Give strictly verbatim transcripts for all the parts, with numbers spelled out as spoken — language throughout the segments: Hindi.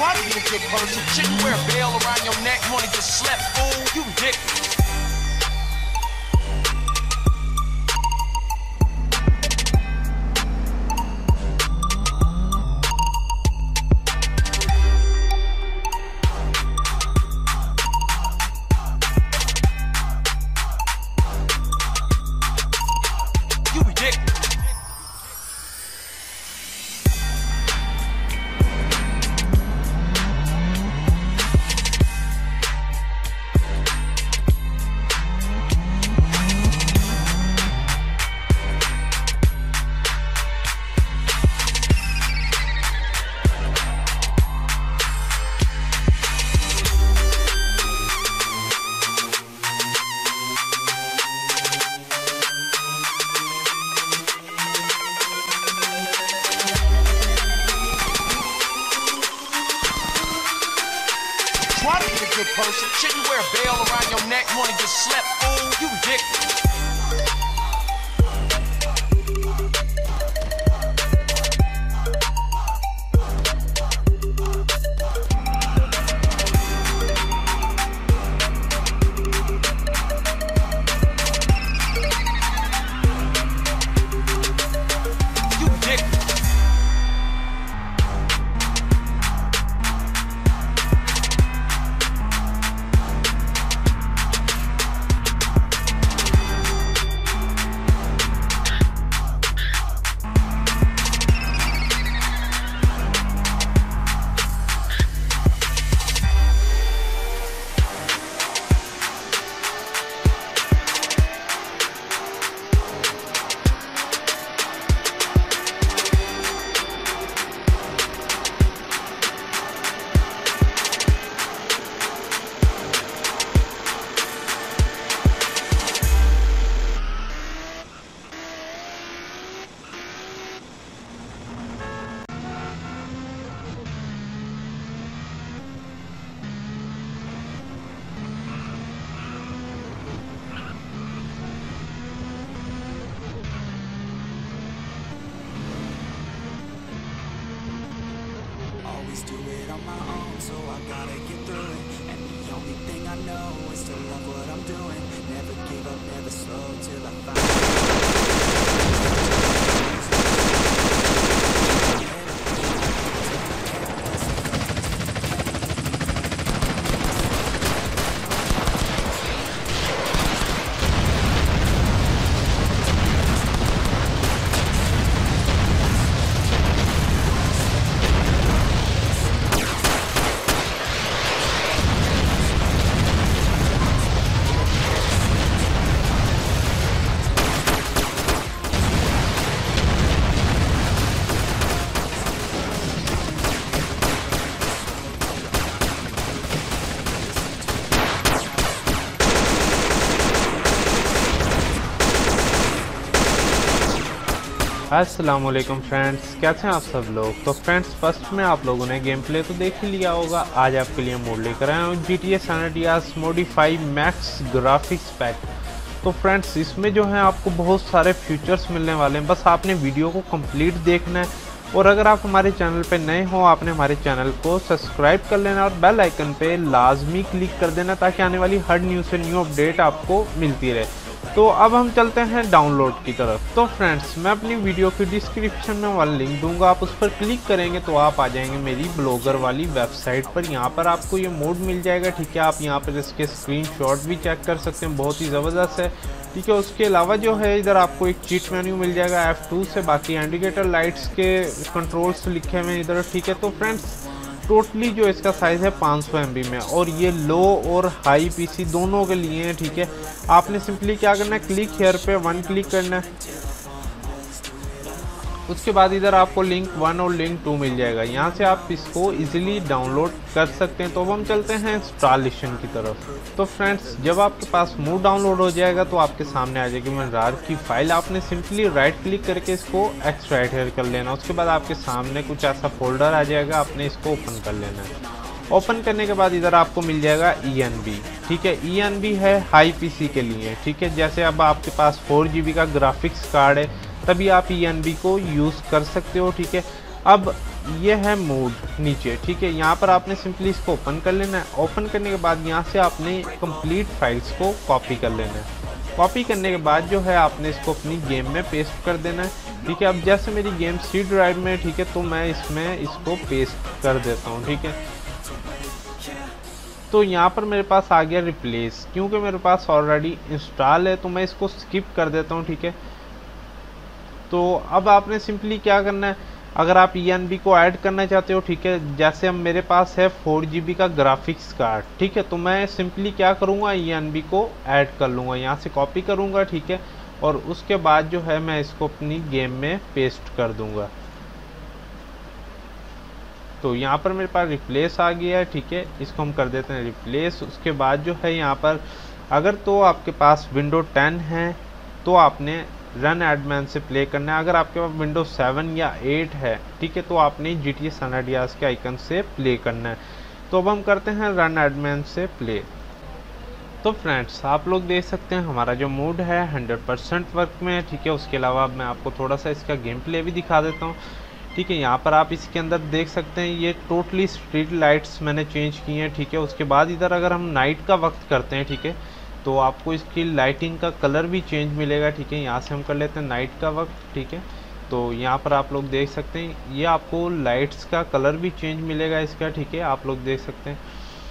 Try to be a good person. Shouldn't wear a veil around your neck. Wanna get slept, fool? You ridiculous. Try to be a good person. Shouldn't wear a veil around your neck. Wanna get slept, fool? You ridiculous. Do it on my own, so I gotta get through it. And the only thing I know is to love what I'm doing. Never give up, never slow till I find अस्सलाम वालेकुम फ्रेंड्स, कैसे हैं आप सब लोग। तो फ्रेंड्स, फर्स्ट में आप लोगों ने गेम प्ले तो देख ही लिया होगा। आज आपके लिए मोड लेकर आया हूँ G T A San Andreas modify max graphics pack. तो फ्रेंड्स, इसमें जो है आपको बहुत सारे फीचर्स मिलने वाले हैं। बस आपने वीडियो को कंप्लीट देखना है, और अगर आप हमारे चैनल पे नए हो, आपने हमारे चैनल को सब्सक्राइब कर लेना और बेल आइकन पे लाजमी क्लिक कर देना, ताकि आने वाली हर न्यू से न्यू अपडेट आपको मिलती रहे। तो अब हम चलते हैं डाउनलोड की तरफ। तो फ्रेंड्स, मैं अपनी वीडियो की डिस्क्रिप्शन में वाला लिंक दूंगा, आप उस पर क्लिक करेंगे तो आप आ जाएंगे मेरी ब्लॉगर वाली वेबसाइट पर। यहाँ पर आपको ये मोड मिल जाएगा, ठीक है। आप यहाँ पर इसके स्क्रीनशॉट भी चेक कर सकते हैं, बहुत ही ज़बरदस्त है, ठीक है। उसके अलावा जो है इधर आपको एक चीट मेन्यू मिल जाएगा एफ टू से, बाकी इंडिकेटर लाइट्स के कंट्रोल्स लिखे हुए हैं इधर, ठीक है। तो फ्रेंड्स, टोटली जो इसका साइज़ है पाँच सौ एम बी में, और ये लो और हाई पीसी दोनों के लिए है, ठीक है। आपने सिंपली क्या करना है, क्लिक हेयर पे वन क्लिक करना है। उसके बाद इधर आपको लिंक वन और लिंक टू मिल जाएगा, यहाँ से आप इसको इजीली डाउनलोड कर सकते हैं। तो अब हम चलते हैं इंस्टॉलेशन की तरफ। तो फ्रेंड्स, जब आपके पास मूव डाउनलोड हो जाएगा तो आपके सामने आ जाएगी WinRAR की फाइल। आपने सिंपली राइट क्लिक करके इसको एक्सट्रैक्ट हेयर कर लेना। उसके बाद आपके सामने कुछ ऐसा फोल्डर आ जाएगा, आपने इसको ओपन कर लेना है। ओपन करने के बाद इधर आपको मिल जाएगा ई एन बी, ठीक है। ई एन बी है हाई पीसी के लिए, ठीक है। जैसे अब आपके पास फोर जी बी का ग्राफिक्स कार्ड है, तभी आप ई एन बी को यूज़ कर सकते हो, ठीक है। अब ये है मोड नीचे, ठीक है। यहाँ पर आपने सिंपली इसको ओपन कर लेना है। ओपन करने के बाद यहाँ से आपने कंप्लीट फाइल्स को कॉपी कर लेना है। कॉपी करने के बाद जो है आपने इसको अपनी गेम में पेस्ट कर देना है, ठीक है। अब जैसे मेरी गेम सी ड्राइव में, ठीक है, तो मैं इसमें इसको पेस्ट कर देता हूँ, ठीक है। तो यहाँ पर मेरे पास आ गया रिप्लेस, क्योंकि मेरे पास ऑलरेडी इंस्टॉल है तो मैं इसको स्किप कर देता हूँ, ठीक है। तो अब आपने सिंपली क्या करना है, अगर आप ई एन बी को ऐड करना चाहते हो, ठीक है, जैसे अब मेरे पास है फोर जी बी का ग्राफिक्स कार्ड, ठीक है, तो मैं सिंपली क्या करूँगा, ई एन बी को ऐड कर लूँगा, यहाँ से कॉपी करूँगा, ठीक है, और उसके बाद जो है मैं इसको अपनी गेम में पेस्ट कर दूँगा। तो यहाँ पर मेरे पास रिप्लेस आ गया है, ठीक है, इसको हम कर देते हैं रिप्लेस। उसके बाद जो है यहाँ पर अगर तो आपके पास विंडो टेन है तो आपने रन एडमैन से प्ले करना है। अगर आपके पास विंडो सेवन या एट है, ठीक है, तो आपने G T A San Andreas के आइकन से प्ले करना है। तो अब हम करते हैं रन एडमैन से प्ले। तो फ्रेंड्स आप लोग देख सकते हैं हमारा जो मोड है हंड्रेड परसेंट वर्क में है, ठीक है। उसके अलावा मैं आपको थोड़ा सा इसका गेम प्ले भी दिखा देता हूँ, ठीक है। यहाँ पर आप इसके अंदर देख सकते हैं ये टोटली स्ट्रीट लाइट्स मैंने चेंज की हैं, ठीक है। उसके बाद इधर अगर हम नाइट का वक्त करते हैं, ठीक है, तो आपको इसकी लाइटिंग का कलर भी चेंज मिलेगा, ठीक है। यहाँ से हम कर लेते हैं नाइट का वक्त, ठीक है। तो यहाँ पर आप लोग देख सकते हैं ये आपको लाइट्स का कलर भी चेंज मिलेगा इसका, ठीक है, आप लोग देख सकते हैं।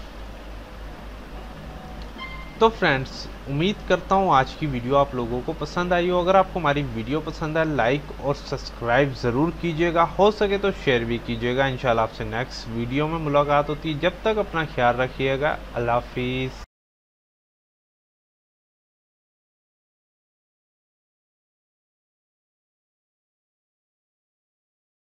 तो फ्रेंड्स उम्मीद करता हूँ आज की वीडियो आप लोगों को पसंद आई हो। अगर आपको हमारी वीडियो पसंद आए लाइक और सब्सक्राइब ज़रूर कीजिएगा, हो सके तो शेयर भी कीजिएगा। इंशाल्लाह आपसे नेक्स्ट वीडियो में मुलाकात होती है। जब तक अपना ख्याल रखिएगा। अल्लाह हाफिज़।